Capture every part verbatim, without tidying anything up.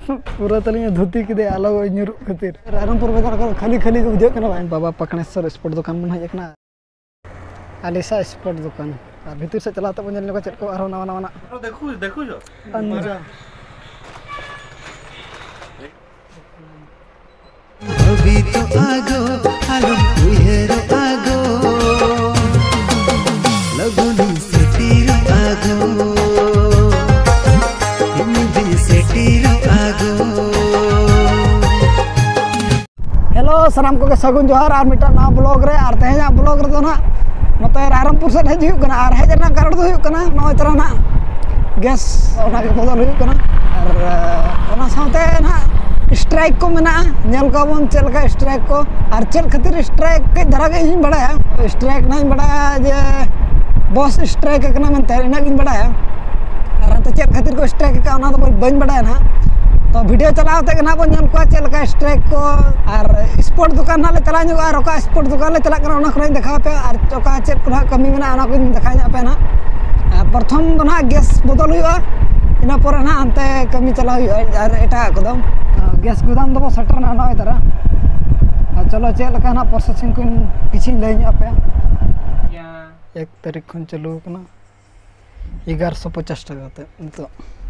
पूरा तलिया धोती के आलो ᱧᱩᱨᱩ खातिर रायरंगपुर बाजार का खाली खाली को बुझे कना बाबा पकणेश्वर स्पोर्ट दुकान बन हज कना आलिसा स्पोर्ट दुकान और भीतर से चला तब नेल चेक को आरो नवा नवा देखु देखु जो अंजा अभी तो आगो आलो उहेरो आगो लगुनी सेटीरो आगो इनबी सेटीरो आगो। हेलो सलाम को सगुन जोहार और मिटा ना ब्लॉग रे और तेजा ब्लॉग रे तो ना मत रायरंगपुर से हज हुई कना और हज ना कारण तो हुई कना नय तरह ना गैस ओना के बदल हुई कना और ओना साथे ना स्ट्राइक को मेना नेल को बन चलका स्ट्राइक को और चल खातिर स्ट्राइक के धरा के इन बड़ा है स्ट्राइक नहीं बड़ा जे बॉस स्ट्राइक कना मन तेरे ना इन बड़ा है और तो चल खातिर को स्ट्राइक का ओना तो बन बड़ा है ना तो वीडियो चलाते ना बन नेल को चलका स्ट्राइक को और स्पोर्ट दुकान ना ले चला नु और का स्पोर्ट दुकान ले चला कना ओना खरई देखा पे और चोका चेक को कमी मेना ओना को देखा पे ना प्रथम तो ना गैस बदल हुआ इना पर ना अंते कमी चला हुआ और एटा कदम गैस गुदाम दबो सटर ना नय तरह चलो चेक लका ना प्रोसेसिंग को किछि लई पे एक तारीख खन चालू कना ग्यारह सौ पचास टाका ते तो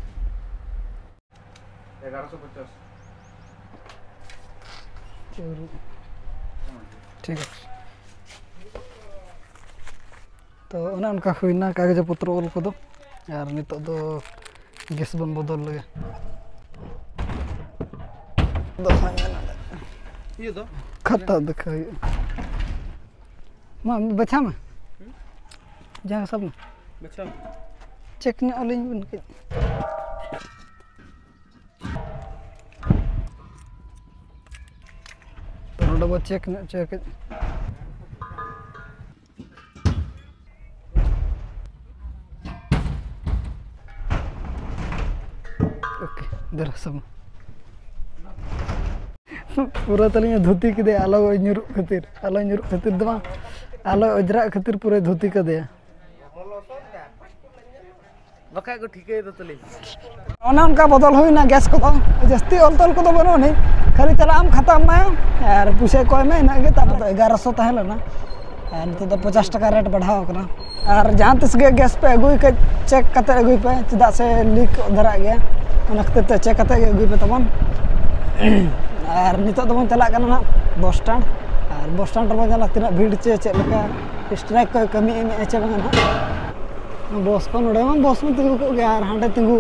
ग्यारह सौ पचास ठीक है तो उना उनका हुईना कागज पत्र ओल को दो यार नितो दो गैस बन बदल लगे ये दो खाता देखा मां बचा में जहाँ सब बचा चेक ने अलिंग बन के तो डबल चेक ने चेक ओके दर सब पूरा तलिया धोती के आलो ᱧᱩᱨᱩ खातिर आलो ᱧᱩᱨᱩ खातिर दमा आलो अजरा खातिर पूरा धोती के दे बका को ठीक है तो तली ओना उनका बदल हुई ना गैस को जस्ती ऑल तोल को तो बनो नहीं खाली चला हम खत्म में यार पूछे कोई में ना के तब तो ग्यारह सौ तहल ना और तो तो पचास टका रेट बढ़ाओ कना और जहां तिस के गैस पे अगुई के चेक करते अगुई पे चदा से लीक धरा गया ओना खातिर चेक करते अगुई पे तबन और नितो दबन चला कना ना बस स्टैंड और बस स्टैंड रे चला तिना भीड़ चे चे लका स्ट्राइक को कमी में एचे बंगा ना बस को नोडे में बस में तिगु को गया और हांडे तिगु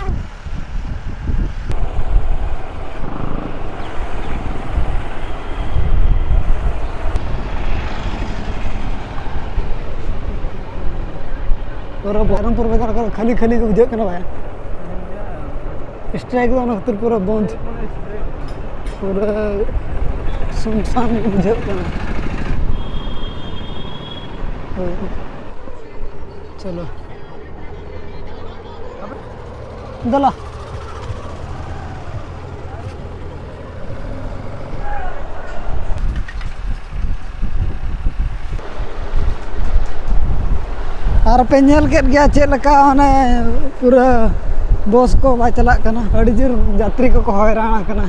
पूरा रायरंगपुर बाजार का खाली खाली को बुझे कना भाई स्ट्राइक दो खातिर पूरा बंद पूरा सुनसान बुझे कना चलो दला और पे नेल के गया चलका माने पूरा बस को बा चला कना अड़ी जोर यात्री को को हैरान कना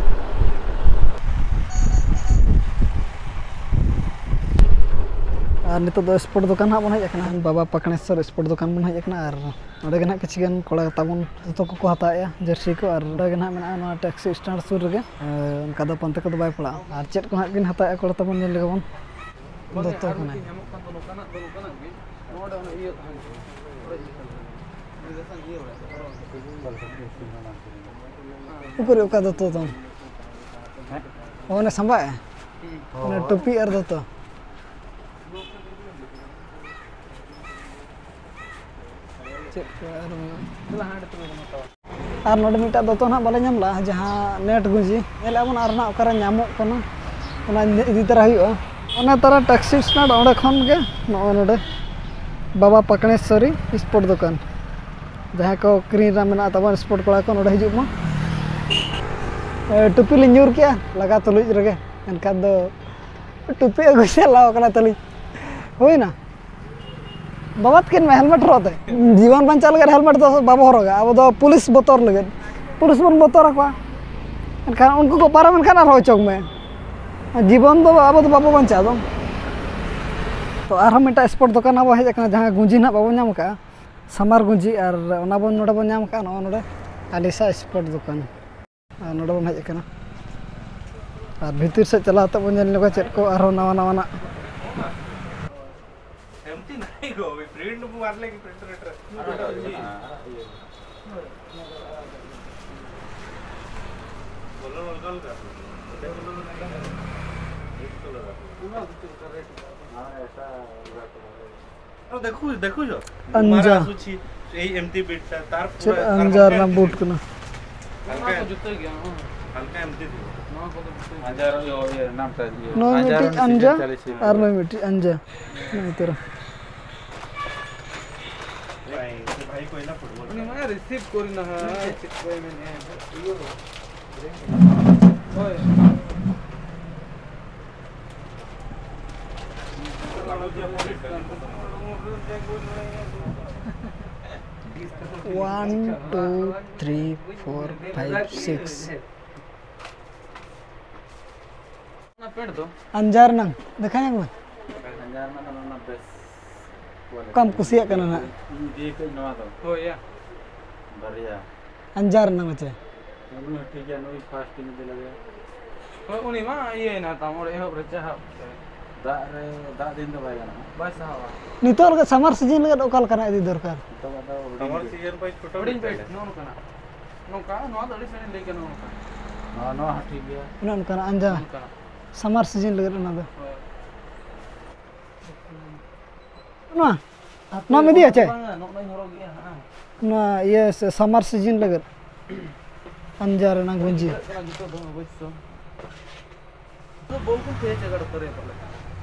और नितो दो स्पोर्ट दुकान हा बन हज कना बाबा पकणेश्वर स्पोर्ट दुकान बन हज कना और ओडे गना किछि गन कोड़ा ताबन तो को हताया जर्सी को और ओडे गना मेना ना टैक्सी स्टैंड सुर रे उनका दो पंते को दो बाय पड़ा और चेट को हा गिन हताया कोड़ा ताबन नेल लगबन दोतो कना ऊपर ओका दोतो तो ओने संभा है ओने टोपी और दोतो और नोड मिटा दोतो ना बाले नाम ला जहां नेट गुंजी नेल अबन और ना ओकरा नामो कना ओना इदी तरह हुआ ओना तरह टैक्सी स्टैंड ओडे खन के नोडे बाबा पकणेश्वरी स्पोर्ट दुकान जहाँ को क्रीन में तब स्पोर्ट कड़ा को हजूमा टुपी ली ᱧᱩᱨ किया लगा तुलुज रगे एनका दो टुपी अगु चलाव तली हुईना बाबा किन में हेलमेट हरते जीवन बंचा लगे हेलमेट तो बाबा हरगा अब दो पुलिस बतर लगे पुलिस बन बतर को एनखान उनको को पारम एनखान आरो चौक में जीवन दो अब तो बाबू बंचा दो तो आरो मिटा स्पोर्ट दुकान अब हेज कना जहां गुंजी ना बाबू नाम का समार गुंजी और ओना बन नोडे बन नाम का नो नोडे आलिसा स्पोर्ट दुकान नोडे बन हेज कना और भीतर से चला तो बन नेल चेक को आरो नवा नवा ना एमती नहीं गो प्रिंट मारले की प्रिंटर रेटर बोलो बोल कर देखू देखू जो अंजा सुची ए एमती बिट तार चल अंजार ना बूट कना हल्का जुते गया हल्का एमती अंजार यो ये नाम ता नो मिटी अंजा और नो मिटी अंजा नहीं तेरा भाई भाई कोई ना फुटबॉल नि मैं रिसीव करी ना है चिपकाई मैंने यो ओए one two three four five six ना पेड़ दो अंजार नंग दिखाएं मैं अंजार ना ना बेस कम कुसिया कना ना ये कोई नवा दो हो या बढ़िया अंजार नंग बचे नु ठीक है नु फास्ट में दे लगे ओ उनी मा ये ना ता मोर एहो रचा दा रे दा दिन दो भाई ना बस हवा नितोल के समर सीजन लगे ओकल कना इदी दरकार तो बताओ समर सीजन पे छोटा बड़ी पेड़ नो नो कना नो का नो दड़ी से लेके नो का नो नो ठीक है उन कना अंजा का समर सीजन लगे ना दो ना ना में दिया छे नो नहीं हो गया हां ना ये समर सीजन लगे अंजार ना गुंजी तो दो बस तो बोल को थे जगड़ करे पले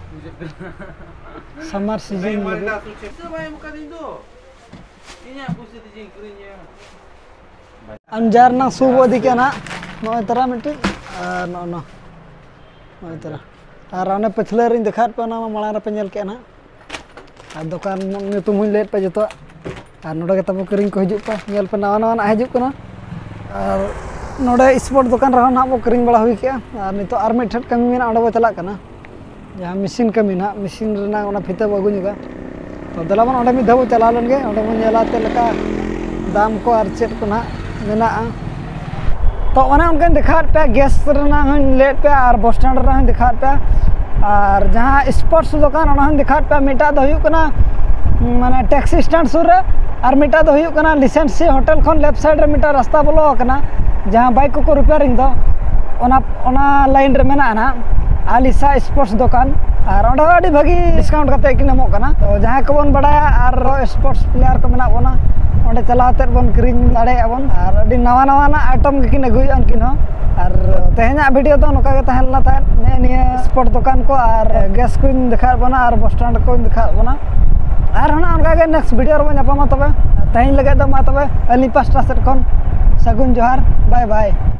समर सीजन लगे से भाई मुका दिन दो इnya पुसे दी करिnya अंजार ना सुबो दिके ना नो तरह मिटी नो नो नो तरह और आने पिछले रिन दिखात पे ना मळा रे पे नेल के ना आ दुकान तुम हुई लेट पे जतो और नोडे के तब करिंग को हिजुप पे नेल पे नवा नवा ना हिजुप कना और नोडे स्पोर्ट दुकान रहा ना बो करिंग बड़ा हुई के और नितो आर में ठट कमी में आडो चला कना जहां मशीन कमी ना मशीन रना ओना फिते बगु निगा तो दला बन ओडे मि धबो चला लन गे ओडे मन नेलाते लका दाम को और चेट को ना मेना तो ओना उनके दिखात पे गैस रना हन लेट पे और बस स्टैंड रना हन दिखात पे और जहां स्पोर्ट्स दुकान ओना हन दिखात पे मिटा दो हुई कना माने टैक्सी स्टैंड सुर रे और मिटा दो हुई कना लिसेंसी होटल खन लेफ्ट साइड रे मिटा रास्ता बोलो कना जहां बाइक को रिपेयरिंग दो ओना ओना लाइन रे मेना ना आलिसा स्पोर्ट्स दुकान और ओंडे अडी भागी डिस्काउंट कते कि नमो कना तो जहां को बन बड़ा और स्पोर्ट्स प्लेयर को मेना बोना ओंडे चलाते बन क्रीम दाड़े अबन और अडी नवा नवा ना आइटम किन अगुय अनकिन हो और तेहना वीडियो तो नोका के तहलना था ने निया स्पोर्ट दुकान को और गैस को दिखा बना और बस स्टैंड को दिखा बना और हना उनका के नेक्स्ट वीडियो रे ᱧᱟᱯᱟᱢᱟ तबे तहिन लगे तो मा तबे अली पास्टा सेट खन सगुन जोहार बाय बाय।